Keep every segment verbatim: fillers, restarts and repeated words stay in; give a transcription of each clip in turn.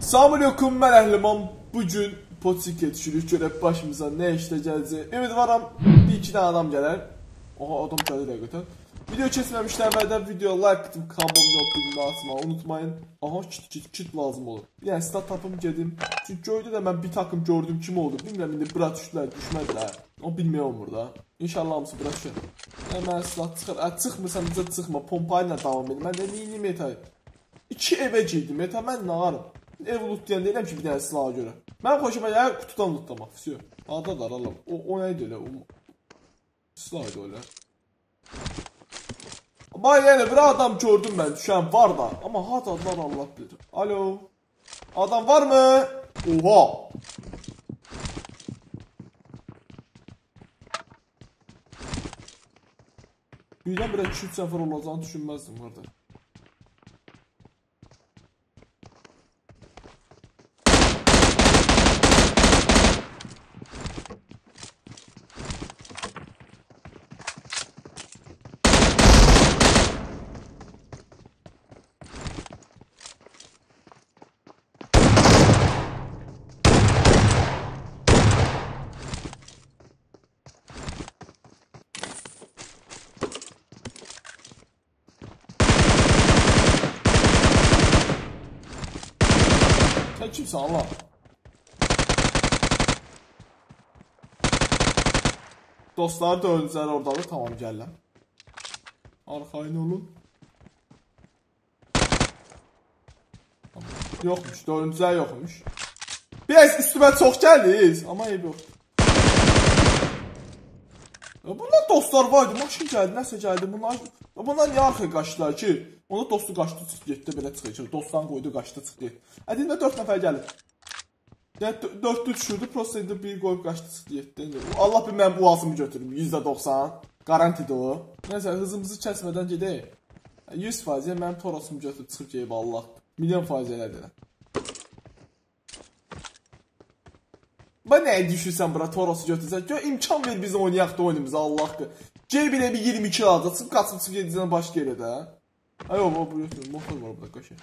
Selamünaleyküm, ben Əhliman. Bugün Poçikə düşürük, görək başımıza nə işlə gələcək. Ümidvaram bir iki dənə adam gələr. Oha, adam gəlir həqiqətən. Video keçməmişdən əvvəldən video like atıb kanalıma abunə olmağı unutmayın. Aha, kit kit kit lazım olur. Yəni stat tapım gedim. Çünki göydə də mən bir takım gördüm, kim oldu bilmirəm, indi bura düşdülər, düşmədilər. O bilmək olmur da. İnşallah hamısı bura düşər. Yəni mən stat çıxır. Ə, çıxmırsan bizə çıxma, pompayla davam edim. Mən də neyini metay. İki evə girdim, meta mən nə arım? Ev lootlayan deyirəm ki, bir dənə silaha görə. Mən xoşuma gəlir qutudan lootlamaq. Всё. Adadır alalım. O, o neydi elə? O silahdı öyle. Ama yəni bir adam gördüm mən düşən var da. Amma hadadılar Allah bilir. Alo. Adam var mı? Oha. Birdən bir iki üç səfər olacağını düşünməzdim orada. Sen kimsin Allah? Dostlar da öldülər oradadır, tamam gələm. Arxayın olun. Tamam. Yoxmuş, dördüncülər yoxmuş. Biraz üstümə çox gəldiniz, amma ev yoxdur. Bunlar dostlar vardı, maşın gəldi, nəsə gəldi. Bunlar, bunlar niyə arxaya qaçdılar ki? Onda dostu qaçdı, çıxdı, getdi, belə çıxdı. Dostdan qoydu, qaçdı, çıxdı. Ədində dörd nəfər gəlir. dördü düşürdü, prosta indi bir qoyub qaçdı, çıxdı, getdi. Allah bir mən bu ağzımı götürüm, yüzdə doxsan. Garantidir o. Nəysə, hızımızı kəsmədən gedək. yüz faiz mənim torosumu götürüb çıxıb geyib Allah. Milyon faiz elədir. Bə nəyə düşürsən bura, torosu götürsən? Gör, imkan ver bizə oynayaq da oyunumuza Allah'dır. Gel belə bir iyirmi iki alacaq, çıxıb qaçıb çıxıb gedəcəkən başqa yerə də. Ay o, bu yoxdur, motor var burada qaşır.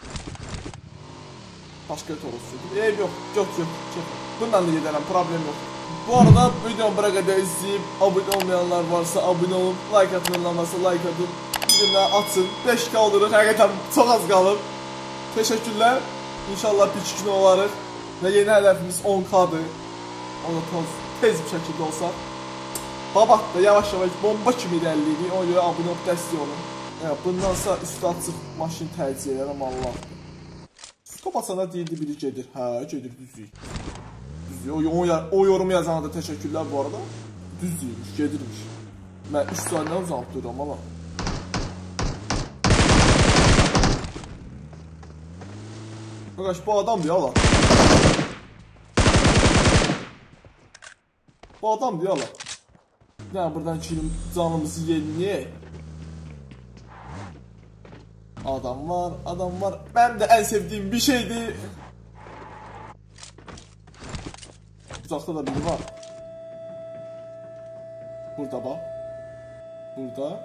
Başqa toros götür. Eyb yox, göt göt, göt. Bundan da gedərəm, problem yox. Bu arada videomu bura qədər izləyib, abunə olmayanlar varsa abunə olun, like atmayanlar varsa like atın, bildirlər açın. beş K oluruq, həqiqətən çox az qalır. Təşəkkürlər. İnşallah bir iki gün olarıq və yeni hədəfimiz on K'dır. Ona tez bir şəkildə olsa. Babat da yavaş yavaş bomba kimi irəliləyir, ona görə abunə olub dəstək olun. Yəni, bundansa üstü açıq maşın tərcih edirəm Allah'dır. Stop açana deyildi biri gedir. Hə, gedir, düzdür. Düzdür. O, o, o yorumu yazana da təşəkkürlər bu arada. Düzdürmüş, gedirmiş. Mən üç saniyə uzanıb dururam ama. Bakaş bu adam diyor Allah. Bu adam diyor Allah. Yani buradan kilim canımızı yenileyek. Adam var, adam var. Ben de en sevdiğim bir şeydi. Uzakta da biri var. Burada bak. Burada.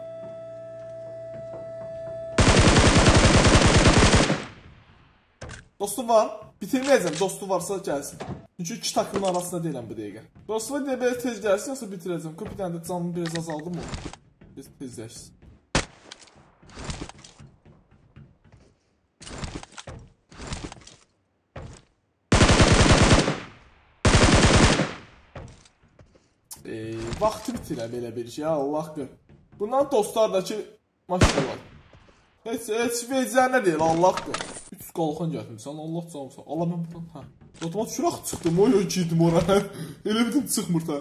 Dostu var. Bitirməyəcəm. Dostu varsa gəlsin. Çünki iki takımın arasında deyiləm bu dəqiqə. Dostuma deyə belə tez gəlsin, yoxsa bitirəcəm. Bir dənə də canımı biraz azaldı mı? Biz tezləşsin. Eee, vaxtı bitirəm belə bir şey, Allah gör. Bundan dostlardakı maşallah. Heç, heç vecizlər nə deyil, Allah gör. üç qalxan gəlmişsən, Allah canımsan. Allah mən buradan, hə. Otomat şuraq çıxdım, oy oy girdim oraya. Elə bildim çıxmır da.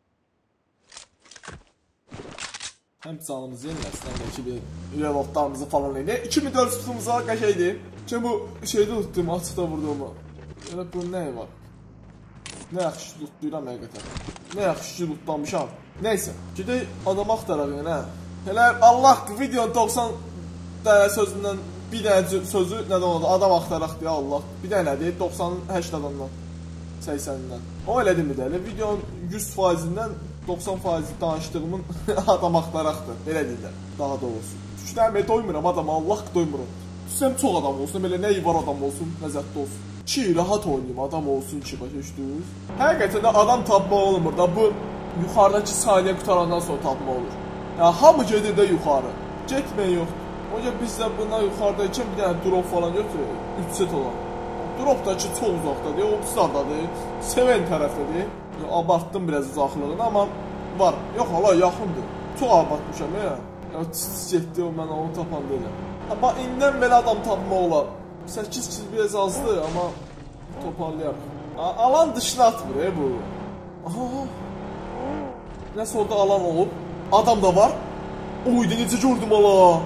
Həm canımızı yeniləsin, həm də ki bir revoltlarımızı falan eləyək. iki min dörd tutumuza qəşəydi. Ki bu şeydə tutdum, açıqda vurduğumu. Elə bu nə var? Nə yaxşı lootlayıram həqiqətən. Nə yaxşı lootlamışam. Neysə, gedək adam axtaraq yenə. Elə Allah videonun doxsan dənə sözündən bir dənə sözü nədən oldu? Adam axtaraq deyə Allah. Bir dənə deyir, doxsan səksən adamdan, səksəndən. O elə demir də, elə videonun yüz faizindən doxsan faizi danışdığımın adam axtaraqdır. Belə deyirlər, daha doğrusu. Düşünəmə doymuram adama, Allah doymuram. Düşsəm çox adam olsun, belə nə var adam olsun, ləzzətli olsun. ki rahat oynayayım, adam olsun ki, başa düşdünüz? Həqiqətən də adam tapmaq olmur da, bu yuxarıdakı saniyə qutarandan sonra tapmaq olur. Ya hamı gedir də yuxarı, getmək yoxdur. O yüzden biz də bundan yuxarıdayken bir dənə drop falan götürüyor, üç set olan. Dropdakı çox uzaqdadır, o pısardadır, Seven tərəfdədir. Abartdım biraz uzaqlığını, amma var. Yox, hala yaxındır. Çox abartmışam ya. Ya tis getdi, o mən onu tapanda elə. Amma indən belə adam tapmaq olar. səkkiz kill biraz azdır, amma toparlayaq. Alan dışına atmır e bu. Aha. Nəsə orada alan olub. Adam da var. Oyda necə gördüm ala.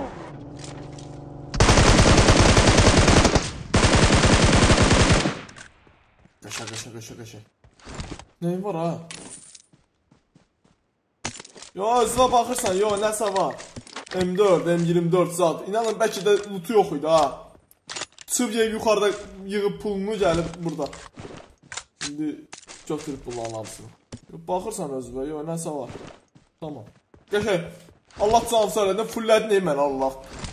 Qaşa, qaşa, qaşa, qaşa. Neyim var ha? Yo, özünə baxırsan, yo, nəsə var. M dörd, M iyirmi dörd zat. İnanın, bəlkə də lootu yox idi ha. Çıv yeyib yuxarıda yığıb pulunu gəlib burada. İndi götürüb bunların hamısını. Baxırsan özünə, yo, nəsə var. Tamam. Qəşək, Allah canı sağlayın, fullədin ey mən, Allah.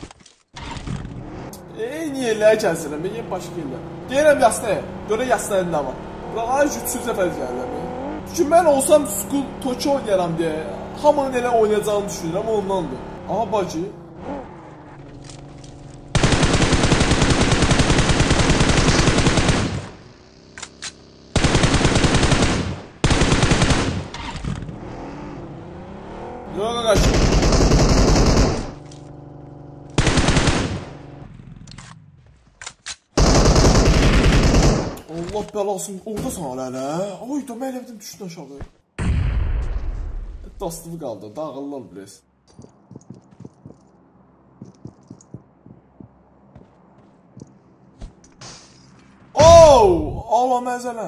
Ey, niyə eləyə gəlsirəm, ey, başqa elə. Deyirəm yasnaya, görə yasnayın nə var. Buralara üç yüz nəfər gəlirəm. Çünki mən olsam Skull Tokyo oynayaram deyə, hamının elə oynayacağını düşünürəm, ondandır. Aha, bacı. Yox, qaç. Allah bəlasın, oradasan hələ. Ay da, mən elə bildim düşdün aşağı. Dastıvı qaldı, dağılır biraz. Ooo, ala məzələ.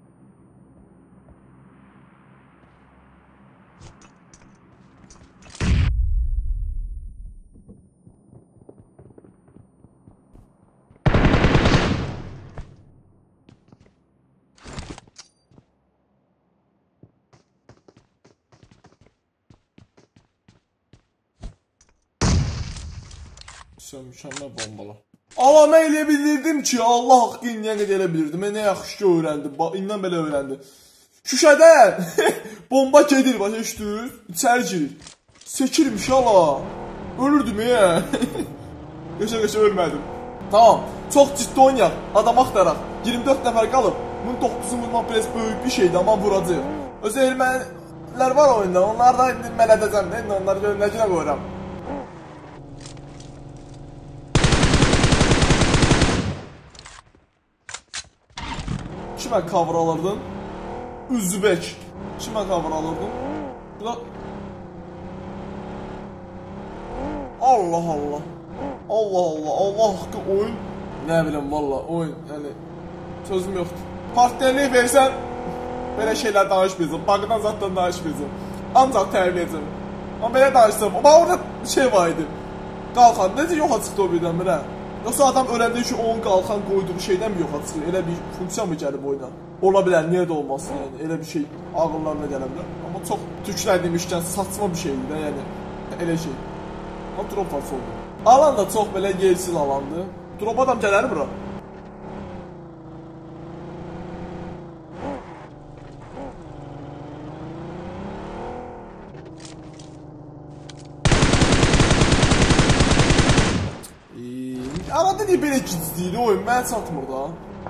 Mükəmməl bombalar. Ala, mən elə bilirdim ki, Allah haqqı indiyə qədər elə bilirdim. Mən nə yaxşı ki öyrəndim, indən belə öyrəndim. Şüşədən bomba gedir, başa düşdünüz? İçəri girir. Sekirmiş ala. Ölürdüm ya. Yaşa yaşa ölmədim. Tamam, çox ciddi oynayaq, adam axtaraq. iyirmi dörd nəfər qalıb. Bunun doqquzunu vurmaq biraz böyük bir şeydir, amma vuracaq. Özü ermənilər var oyunda, onlardan indi mən edəcəm də, indi onları görün nə günə qoyuram. Kimə cover alırdın? Üzbək. Kimə cover alırdın? Bu da... Allah Allah. Allah Allah. Allah haqqı oyun. Nə biləm valla oyun. Yəni sözüm yoxdur. Partnerliyi versən belə şeylər danışmayacaq. Baqdan zatdan danışmayacaq. Ancaq tərbiyəcəm. Amma belə danışsam. Amma orada şey var idi. Qalxan. Necə yoxa çıxdı o birdən birə? Yoxsa adam öləndə ki onun qalxan qoyduğu şeydən mi yoxa çıxır? Elə bir funksiya mı gəlib oyuna? Ola bilər, niyə də olmasın yəni. Elə bir şey ağıllarına gələ bilər. Amma çox türklədimişkən saçma bir şeydir də yəni. Elə şey. Amma drop var solda. Alan da çox belə yersiz alandı. Drop adam gələr bura. Arada niyə belə gizliydi oyun, mən çatmır da.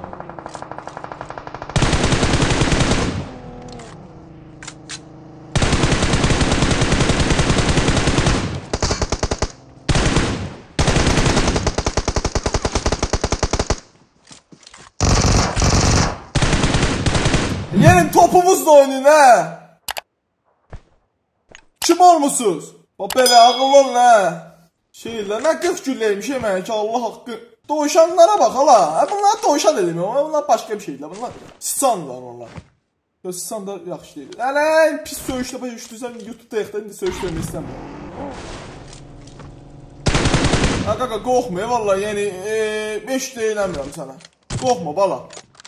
Yerin topumuzla oynayın hə. Kim olmuşsunuz? Bax belə ağıllı olun hə. Şeylə, nə qırx gülləymiş yemək ki, Allah haqqı. Doyuşanlara bax, hala. Bunlar doyuşan dedim, bunlar başqa bir şeydirlər. Bunlar siçanlar onlar. Siçan da yaxşı deyil. Hələ, pis söyüşlə başa düşdürsən, YouTube'da yaxda indi söyüşləmək istəmir. Ha, qaqa, qorxma, valla, yəni, beş deyiləmirəm sənə. Qorxma, bala.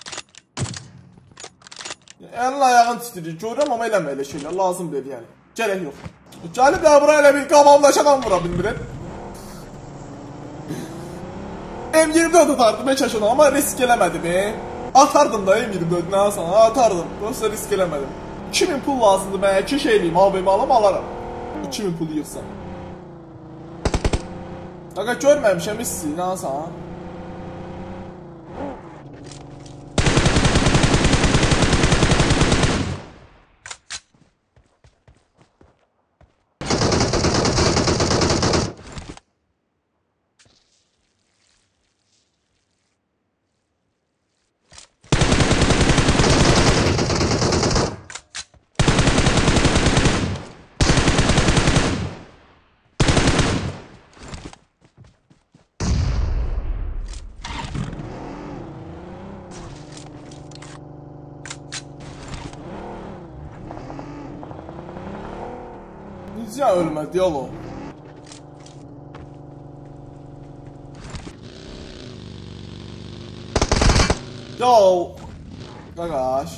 Əlin ayağın titrir, görürəm, amma eləmə elə şeylər, lazım deyil, yəni. Gərək yox. Gəlib də bura elə bir qavamdaş adam vura bilmirəm. M yirmi dörd atardım heç yaşadan, amma risk eləmədim. E. Atardım da M yirmi dörd nə alsan, atardım. Prosta risk eləmədim. iki min pul lazımdır mənə, iki şey eləyim, A V M alım, alaram. iki min pul yığsam. Qaqa görməmişəm hissi, nə alsan? Necə ölmədi oğlum? Yo, qaqaş.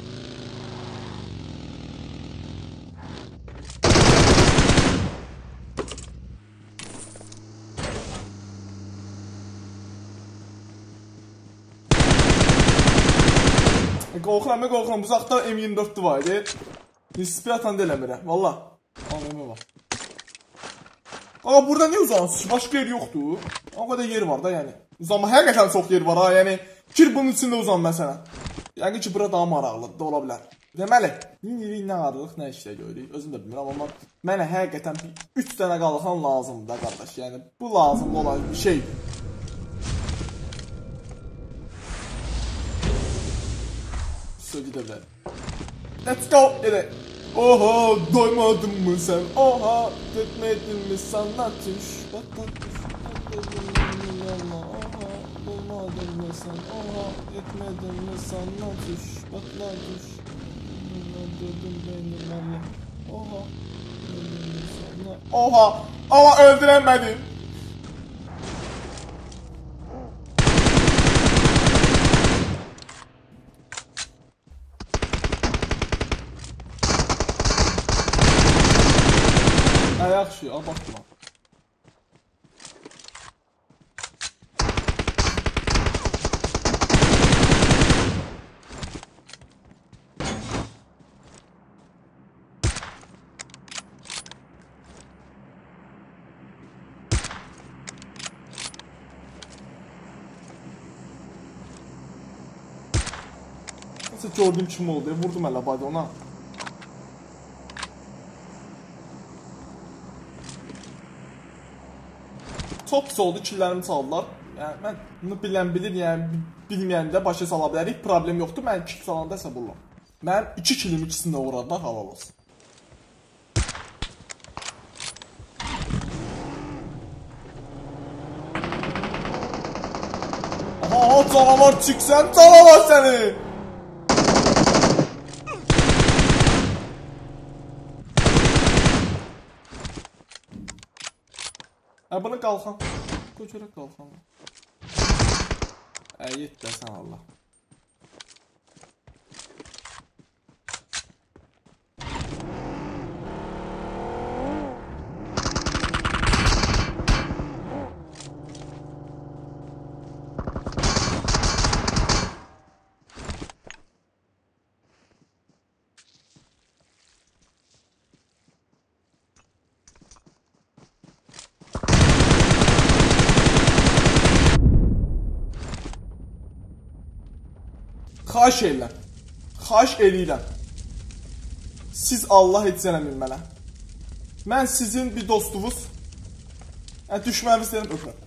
Qorxuram, mən qorxuram. Uzaqda M yirmi dörd var idi. Nisbətən də eləmirəm, valla. Anlamı var. Qaqa, burada niyə uzansın? Başqa yer yoxdur. O qədər yer var da, yəni. Uzanma, həqiqətən çox yer var ha, yəni. Gir bunun içində uzan məsələn. Yəni ki, bura daha maraqlıdır da ola bilər. Deməli, indi nə qarlıq, nə işlə görürük, özüm də bilmirəm, amma mənə həqiqətən üç dənə qalxan lazımdır da, qardaş. Yəni, bu lazım olan bir şeydir. Söz gedə bilərim. Let's go, gedək. Oha, doymadın mı sen? Oha, etmedin mi sana tuş? Batla tuş, etmedin mi yana? Oha, doymadın mı sen? Oha, etmedin mi sana tuş? Batla tuş, öldürdün beni valla. Oha, etmedin mi sana? Oha, ama öldüremedim. Yaxşı, abartma. Nasıl gördüm kim oldu? Vurdum hələ body ona. Çox pis oldu, killərimi çaldılar. Yəni, mən bunu bilən bilir, yəni bilməyən də başa sala bilərik, problem yoxdur. Mən kill salanda isə bulam. Mənim iki killim ikisini də uğradılar, halal olsun. Aha, canavar çıksan, canavar səni! Ə, bunu qalxan. Götürək qalxan. Ə, yet də sən Allah. Xahiş eləyirəm. Xahiş eləyirəm. Siz Allah heç eləmin mənə. Mən sizin bir dostunuz. Yəni düşməniniz deyirəm, öpürəm.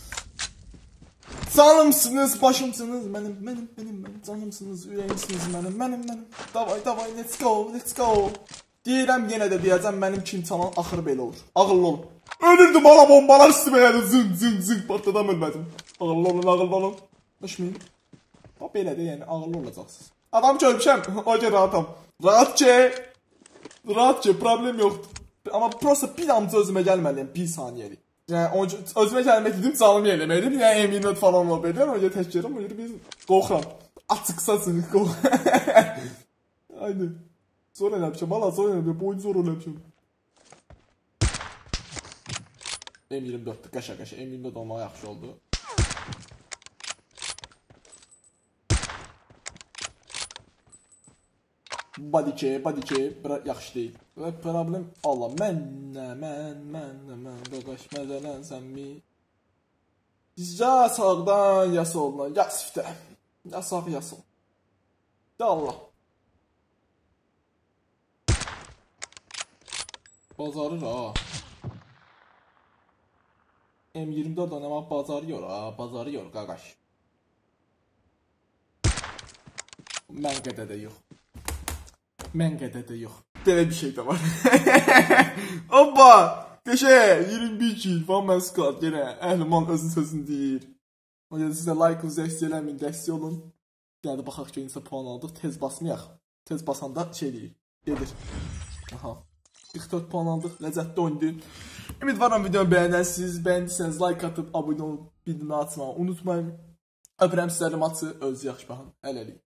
Canımsınız, başımsınız, mənim, mənim, mənim, mənim, canımsınız, ürəyimsiniz mənim, mənim, mənim. Davay, davay, let's go, let's go. Deyirəm, yenə də deyəcəm, mənim kim çalan axır belə olur. Ağıllı olun. Ölürdüm, bana bombalar üstümə gəldi, zın, zın, zın, partladan ölmədim. Ağıllı olun, ağıllı olun. Düşməyin. O belə də, yəni ağıllı olacaqsınız. Adam görmüşəm, o ki rahatam. Rahat ki, rahat ki, problem yoxdur. Amma prosta bir damcı özümə gəlməliyəm, bir saniyəlik. Yəni özümə gəlmək dedim, canımı eləməkdim. Yəni M yirmi dörd falan olub edirəm, o ki tək gedirəm, o ki biz qorxuram. Açıqsasın, qorxuram. Haydi. Zor eləmişəm, valla zor eləmişəm, boyun zor eləmişəm. M yirmi dörddə qəşə qəşə, M yirmi dörd olmaq yaxşı oldu. Badike, badike, bura yaxşı deyil. Və problem, Allah, mən nə, mən, mən nə, mən, qaqaş, məzələn, sən mi? Ya sağdan, ya soldan, ya siftə, ya sağ, ya sol. Ya Allah. Bazarır ha. M iyirmi dörd oynamaq bazarıyor ha, bazarıyor qaqaş. Mən qədər də yox. Mən qədər də yox. Belə bir şey də var. Hoppa! Qəşə, iyirmi bir kill, Van Man Squad yenə. Əhliman özün sözünü deyir. O yüzden sizə like, dəstək eləməyin, dəstək olun. Yəni baxaq ki, insə puan aldıq, tez basmayaq. Tez basanda şey deyir, gedir. Aha. qırx dörd puan aldıq, ləzzətli oyundu. Ümidvaram videonu bəyənərsiniz. Bəyəndiyseniz like atıb, abunə olub, bildirimləri açmağı unutmayın. Öpürəm sizləri, maçı özü yaxşı baxın. Hələlik.